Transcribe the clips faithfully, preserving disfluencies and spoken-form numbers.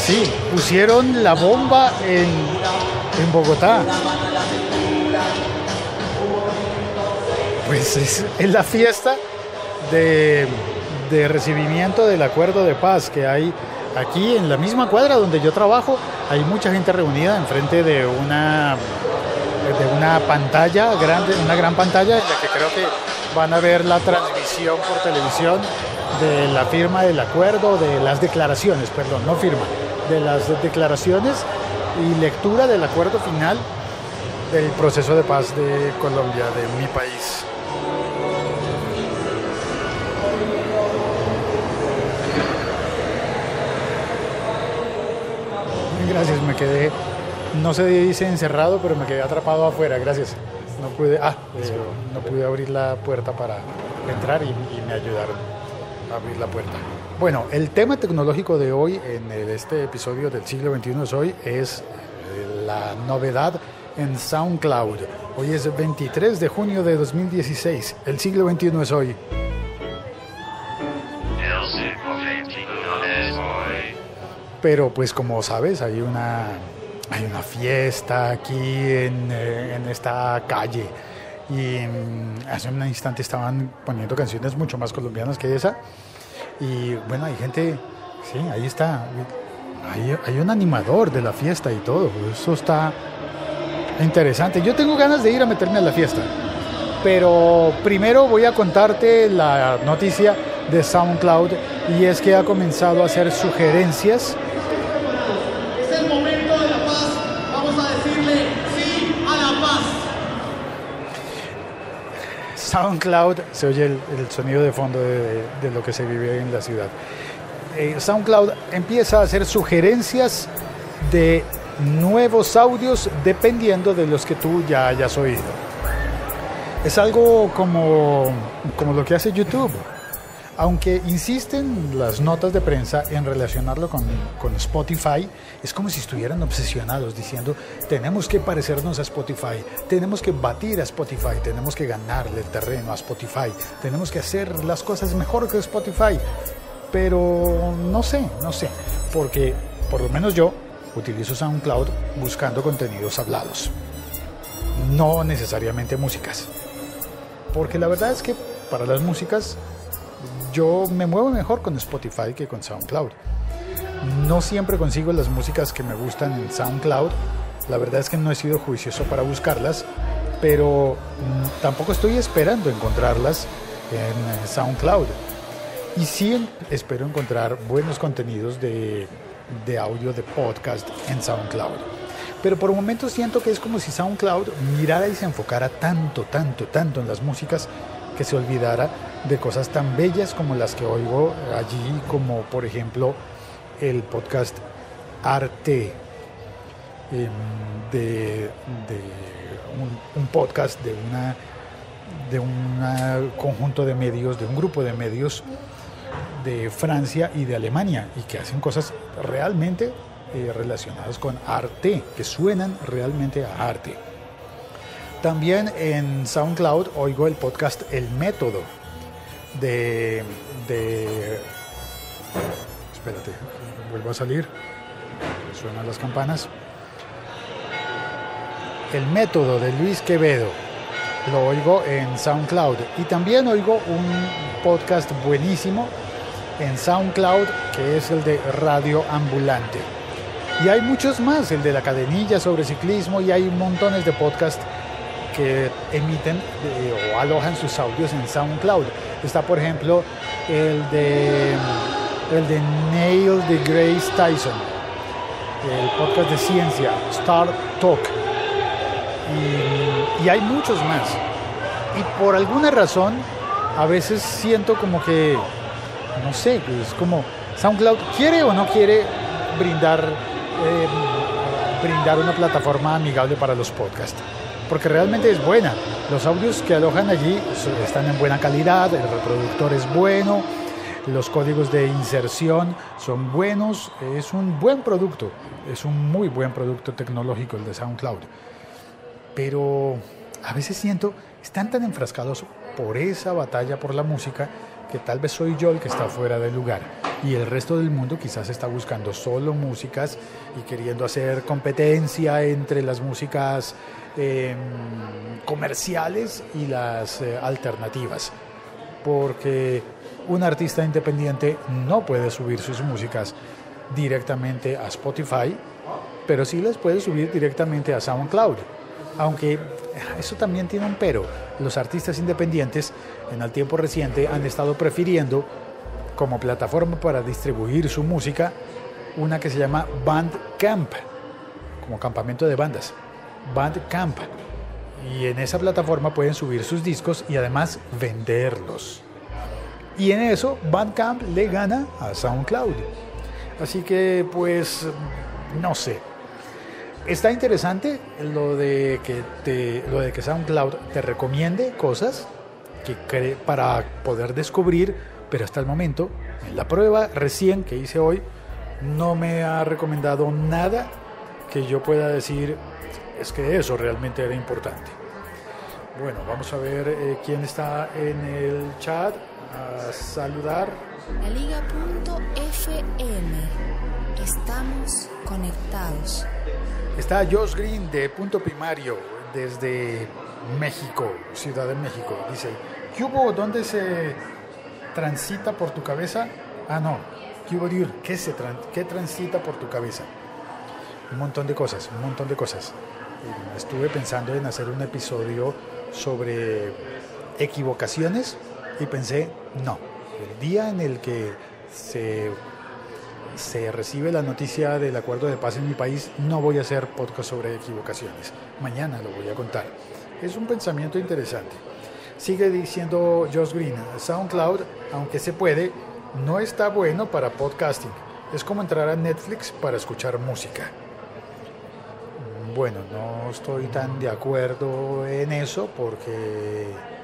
Sí, pusieron la bomba en, en Bogotá. Pues es, es la fiesta de, de recibimiento del acuerdo de paz que hay aquí en la misma cuadra donde yo trabajo. Hay mucha gente reunida enfrente de una, de una pantalla grande, una gran pantalla en la que creo que van a ver la transmisión por televisión de la firma del acuerdo, de las declaraciones, perdón, no firma, de las declaraciones y lectura del acuerdo final del proceso de paz de Colombia, de mi país. Gracias, me quedé, no se dice encerrado, pero me quedé atrapado afuera, gracias. No pude, ah, eh, no pude abrir la puerta para entrar y, y me ayudaron a abrir la puerta. Bueno, el tema tecnológico de hoy en el, este episodio del siglo veintiuno es hoy es la novedad en SoundCloud. Hoy es veintitrés de junio de dos mil dieciséis. El siglo veintiuno es hoy. Pero pues como sabes, hay una, hay una fiesta aquí en, en esta calle y hace un instante estaban poniendo canciones mucho más colombianas que esa y bueno, hay gente, sí, ahí está, hay, hay un animador de la fiesta y todo, eso está interesante. Yo tengo ganas de ir a meterme a la fiesta, pero primero voy a contarte la noticia de SoundCloud y es que ha comenzado a hacer sugerencias. Es el momento de la paz, vamos a decirle sí a la paz. SoundCloud, se oye el, el sonido de fondo de, de, de lo que se vive en la ciudad. Eh, SoundCloud empieza a hacer sugerencias de nuevos audios dependiendo de los que tú ya hayas oído. Es algo como, como lo que hace YouTube. Aunque insisten las notas de prensa en relacionarlo con, con Spotify, es como si estuvieran obsesionados diciendo tenemos que parecernos a Spotify, tenemos que batir a Spotify, tenemos que ganarle el terreno a Spotify, tenemos que hacer las cosas mejor que Spotify. Pero no sé, no sé, porque por lo menos yo utilizo SoundCloud buscando contenidos hablados, no necesariamente músicas. Porque la verdad es que para las músicas yo me muevo mejor con Spotify que con SoundCloud. No siempre consigo las músicas que me gustan en SoundCloud. La verdad es que no he sido juicioso para buscarlas, pero tampoco estoy esperando encontrarlas en SoundCloud. Y sí espero encontrar buenos contenidos de, de audio, de podcast en SoundCloud. Pero por un momento siento que es como si SoundCloud mirara y se enfocara tanto, tanto, tanto en las músicas que se olvidara de cosas tan bellas como las que oigo allí, como por ejemplo el podcast Arte, eh, de, de un, un podcast de una de un conjunto de medios, de un grupo de medios de Francia y de Alemania, y que hacen cosas realmente eh, relacionadas con arte, que suenan realmente a arte. También en SoundCloud oigo el podcast El Método de, de... Espérate, vuelvo a salir. Suenan las campanas. El Método de Luis Quevedo. Lo oigo en SoundCloud. Y también oigo un podcast buenísimo en SoundCloud que es el de Radio Ambulante. Y hay muchos más, el de La Cadenilla sobre ciclismo, y hay montones de podcasts que emiten eh, o alojan sus audios en SoundCloud. Está, por ejemplo, el de el de Neil deGrasse Tyson, el podcast de ciencia, Star Talk, y, y hay muchos más. Y por alguna razón, a veces siento como que, no sé, es como SoundCloud quiere o no quiere brindar, eh, brindar una plataforma amigable para los podcasts. Porque realmente es buena. Los audios que alojan allí están en buena calidad, el reproductor es bueno, los códigos de inserción son buenos, es un buen producto, es un muy buen producto tecnológico el de SoundCloud. Pero a veces siento, están tan enfrascados por esa batalla por la música que tal vez soy yo el que está fuera del lugar. y el resto del mundo quizás está buscando solo músicas y queriendo hacer competencia entre las músicas eh, comerciales y las eh, alternativas, porque un artista independiente no puede subir sus músicas directamente a Spotify, pero sí las puede subir directamente a SoundCloud, aunque eso también tiene un pero. Los artistas independientes en el tiempo reciente han estado prefiriendo como plataforma para distribuir su música una que se llama Bandcamp, como campamento de bandas, Bandcamp, y en esa plataforma pueden subir sus discos y además venderlos, y en eso Bandcamp le gana a SoundCloud. Así que pues no sé, está interesante lo de que te, lo de que SoundCloud te recomiende cosas que cree para poder descubrir, pero hasta el momento, en la prueba recién que hice hoy, no me ha recomendado nada que yo pueda decir es que eso realmente era importante. Bueno, vamos a ver eh, quién está en el chat. A saludar. La Liga punto F M. Estamos conectados. Está Josh Green de Punto Primario desde México, Ciudad de México. Dice, ¿qué hubo? ¿Dónde se transita por tu cabeza? Ah, no. ¿Qué hubo? ¿Qué, se tran- ¿Qué transita por tu cabeza? Un montón de cosas, un montón de cosas. Estuve pensando en hacer un episodio sobre equivocaciones y pensé, no, el día en el que se, se recibe la noticia del acuerdo de paz en mi país, no voy a hacer podcast sobre equivocaciones. Mañana lo voy a contar. Es un pensamiento interesante. Sigue diciendo Josh Green, SoundCloud, aunque se puede, no está bueno para podcasting. Es como entrar a Netflix para escuchar música. Bueno, no estoy tan de acuerdo en eso porque,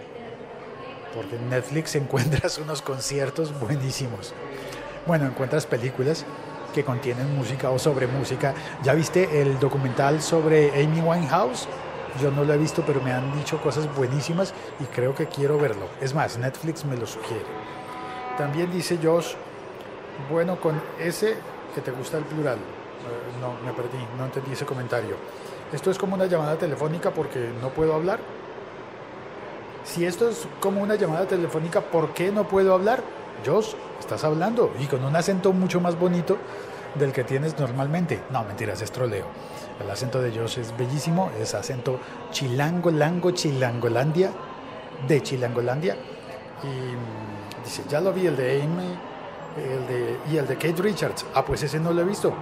porque en Netflix encuentras unos conciertos buenísimos. Bueno, encuentras películas que contienen música o sobre música. ¿Ya viste el documental sobre Amy Winehouse? Yo no lo he visto, pero me han dicho cosas buenísimas y creo que quiero verlo. Es más, Netflix me lo sugiere. También dice Josh, bueno, con ese que te gusta el plural. Uh, no, me perdí, no entendí ese comentario. ¿Esto es como una llamada telefónica porque no puedo hablar? Si esto es como una llamada telefónica, ¿por qué no puedo hablar? Josh, estás hablando y con un acento mucho más bonito del que tienes normalmente. No, mentiras, es troleo. El acento de Josh es bellísimo, es acento chilango, lango, chilangolandia, de Chilangolandia. Y dice, ya lo vi, el de Amy el de, y el de Kate Richards. Ah, pues ese no lo he visto.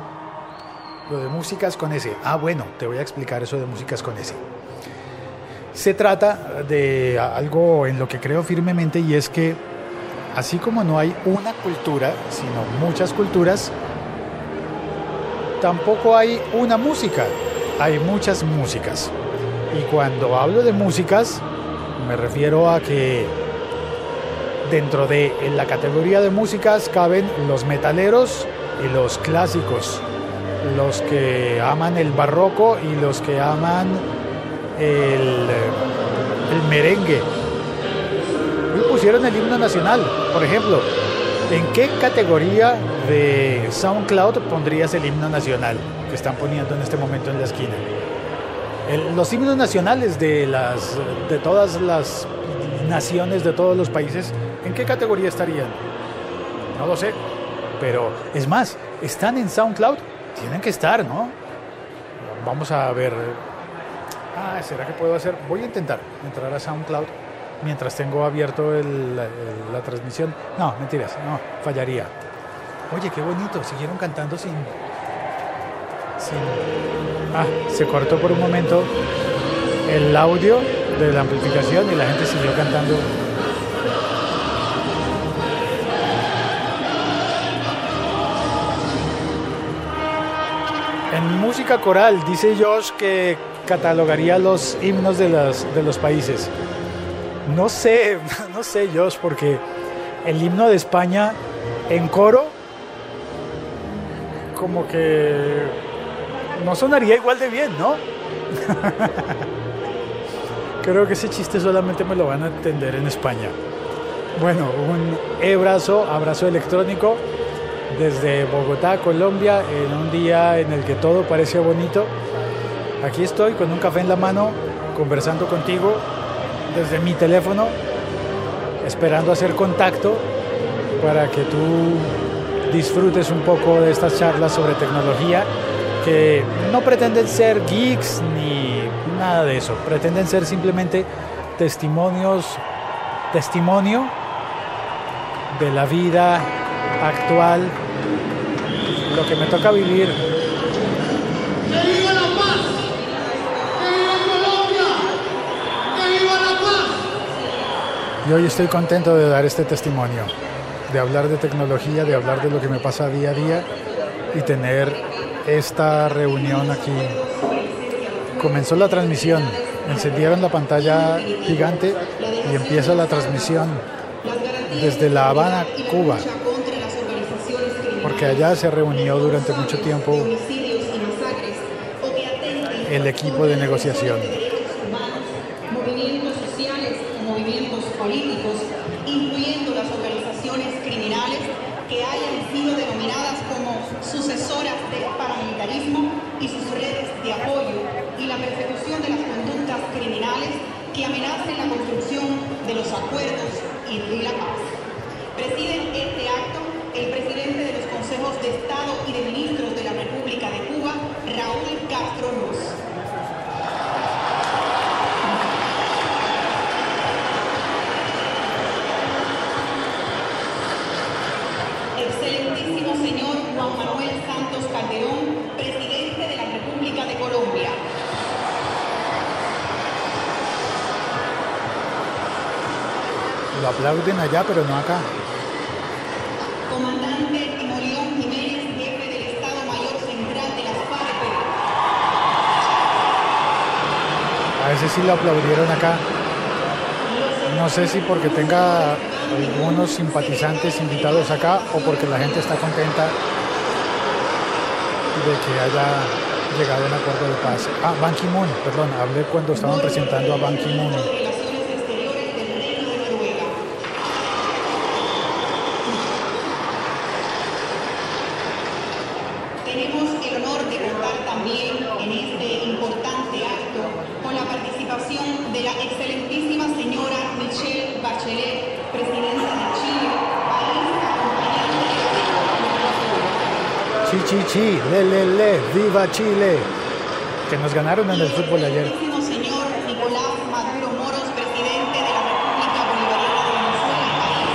Lo de músicas con S. Ah, bueno, te voy a explicar eso de músicas con S. Se trata de algo en lo que creo firmemente, y es que así como no hay una cultura, sino muchas culturas, tampoco hay una música, hay muchas músicas. Y cuando hablo de músicas, me refiero a que dentro de la categoría de músicas caben los metaleros y los clásicos, los que aman el barroco y los que aman el, el merengue. Hoy pusieron el himno nacional, por ejemplo. ¿En qué categoría de SoundCloud pondrías el himno nacional que están poniendo en este momento en la esquina? El, los himnos nacionales de, las, de todas las naciones, de todos los países, ¿en qué categoría estarían? No lo sé, pero es más, ¿están en SoundCloud? Tienen que estar, ¿no? Vamos a ver. Ah, ¿será que puedo hacer? Voy a intentar entrar a SoundCloud mientras tengo abierto el, la, la transmisión. No, mentiras, no, fallaría. Oye, qué bonito, siguieron cantando sin... sin... Ah, se cortó por un momento el audio de la amplificación y la gente siguió cantando. En música coral, dice Josh que catalogaría los himnos de, las, de los países. No sé, no sé, Josh, porque el himno de España en coro como que no sonaría igual de bien, ¿no? Creo que ese chiste solamente me lo van a entender en España. Bueno, un abrazo, abrazo electrónico desde Bogotá, Colombia, en un día en el que todo parece bonito. Aquí estoy con un café en la mano, conversando contigo desde mi teléfono, esperando hacer contacto para que tú disfrutes un poco de estas charlas sobre tecnología que no pretenden ser geeks ni nada de eso, pretenden ser simplemente testimonios, testimonio de la vida actual, lo que me toca vivir. ¡Que viva la paz! ¡Que viva Colombia! ¡Que viva la paz! Y hoy estoy contento de dar este testimonio, de hablar de tecnología, de hablar de lo que me pasa día a día y tener esta reunión aquí. Comenzó la transmisión, encendieron la pantalla gigante y empieza la transmisión desde La Habana, Cuba, porque allá se reunió durante mucho tiempo el equipo de negociación. Movimientos sociales o movimientos políticos, incluyendo las organizaciones criminales que hayan sido denominadas como sucesoras del paramilitarismo y sus redes de apoyo, y la persecución de las conductas criminales que amenacen la construcción de los acuerdos y de la paz. Presiden este acto el presidente de los consejos de Estado y de ministros de la República de Cuba, Raúl Castro Ruz. Excelentísimo señor Juan Manuel Santos Calderón, presidente de la República de Colombia. Lo aplauden allá, pero no acá. Comandante Timorión Jiménez, jefe del Estado Mayor Central de las FARC. A ese sí lo aplaudieron acá. No sé si porque tenga algunos simpatizantes invitados acá o porque la gente está contenta de que haya llegado a un acuerdo de paz. Ah, Ban Ki-moon, perdón, hablé cuando estaban presentando a Ban Ki-moon. Tenemos el honor de contar también en este importante acto con la participación de la excelentísima señora Michelle Bachelet, presidenta de Chile, país acompañante de la Chi, chi, chi, le, le, le, viva Chile, que nos ganaron en el fútbol ayer. excelentísimo señor Nicolás Maduro Moros, presidente de la República Bolivariana de Venezuela, país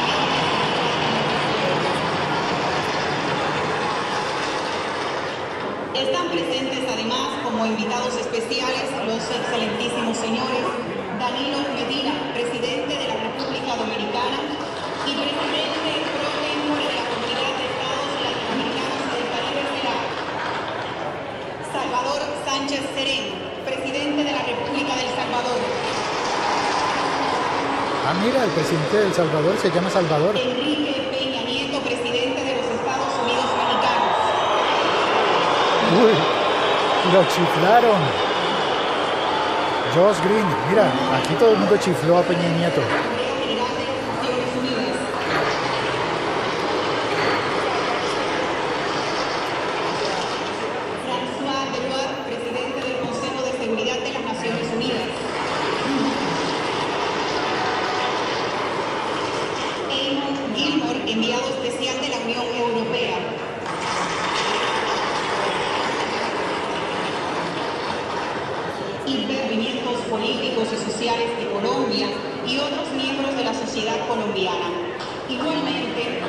acompañante. Están presentes además como invitados especiales los excelentísimos señores Danilo Medina, presidente de la República Dominicana y presidente pro tempore de la Comunidad de Estados Latinoamericanos del Caribe, CELAC. Salvador Sánchez Serén, presidente de la República del Salvador. Ah, mira, el presidente de El Salvador se llama Salvador. Enrique Peña Nieto, presidente de los Estados Unidos Mexicanos. Uy, lo chiflaron. Josh Green, mira, aquí todo el mundo chifló a Peña Nieto. Asamblea General de las Naciones Unidas. François Deloire, presidente del Consejo de Seguridad de las Naciones Unidas. Eamon Gilmore, enviado especial de la Unión Europea. Intervinientes políticos y sociales de Colombia y otros miembros de la sociedad colombiana. Igualmente,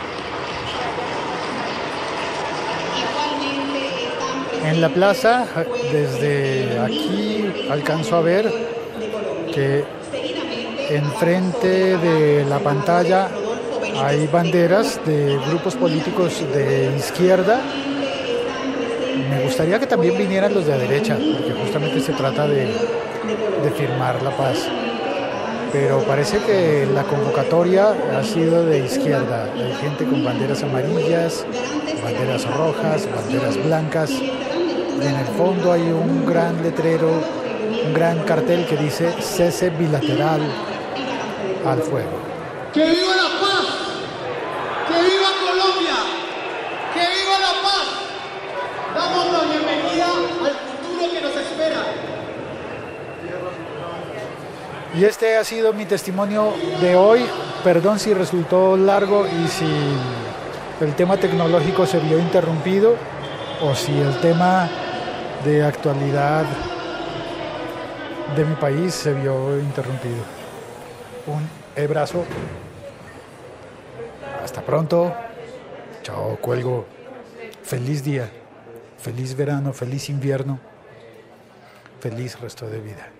igualmente están presentes En la plaza, desde aquí alcanzo a ver que enfrente de la pantalla hay banderas de grupos políticos de izquierda. Me gustaría que también vinieran los de la derecha, porque justamente se trata de, de firmar la paz. Pero parece que la convocatoria ha sido de izquierda. Hay gente con banderas amarillas, banderas rojas, banderas blancas. Y en el fondo hay un gran letrero, un gran cartel que dice cese bilateral al fuego. ¡Que viva la paz! ¡Que viva Colombia! ¡Que viva la paz! Damos la bienvenida al futuro que nos espera. Y este ha sido mi testimonio de hoy. Perdón si resultó largo y si el tema tecnológico se vio interrumpido o si el tema de actualidad de mi país se vio interrumpido. Un abrazo. Hasta pronto. Chao, cuelgo. Feliz día. Feliz verano, feliz invierno. Feliz resto de vida.